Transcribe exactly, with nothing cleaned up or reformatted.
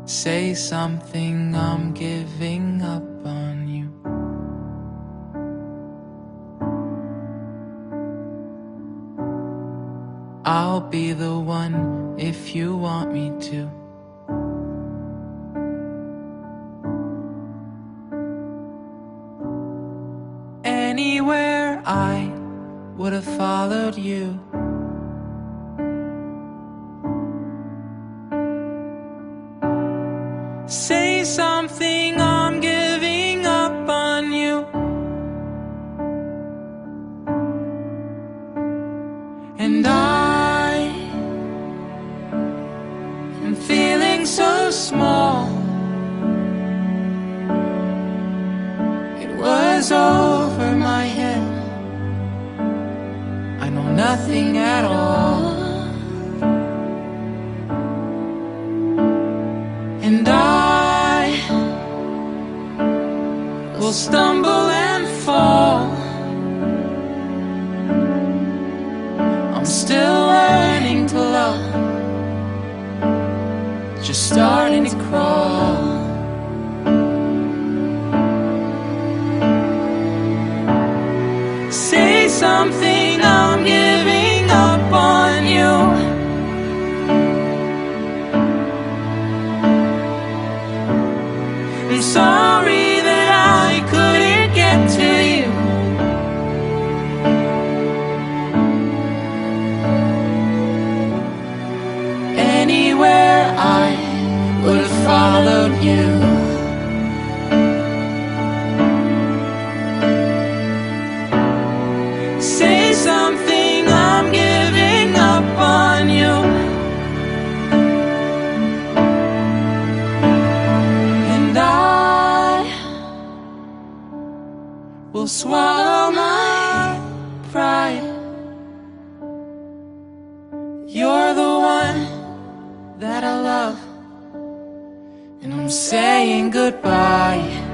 Say something, I'm giving up on you. I'll be the one if you want me to. Anywhere I would have followed you. Say something, I'm giving up on you. And I am feeling so small. It was over my head. I know nothing at all. And I will stumble and fall. I'm still learning to love, just starting to crawl. Say something, I'm giving up on you. I'm sorry that I couldn't get to you. Anywhere I would have followed you. Say something, I'm giving up on you. And I will swallow my pride. You're the one that I love, and I'm saying goodbye.